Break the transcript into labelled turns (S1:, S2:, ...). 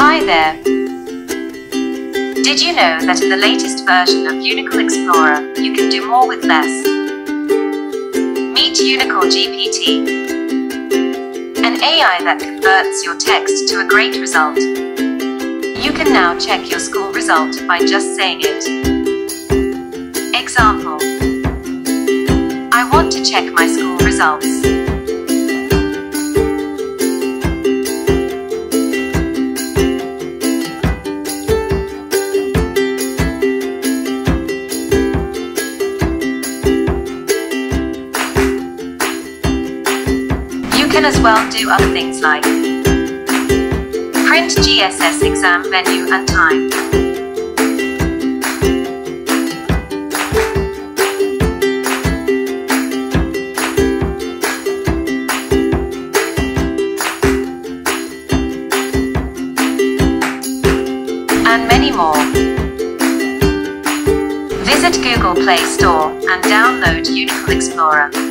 S1: Hi there! Did you know that in the latest version of UNICAL Explorer, you can do more with less? Meet UNICAL GPT, an AI that converts your text to a great result. You can now check your school result by just saying it. Example: I want to check my school results. You can as well do other things like print GSS exam venue and time. And many more. Visit Google Play Store and download UNICAL Explorer.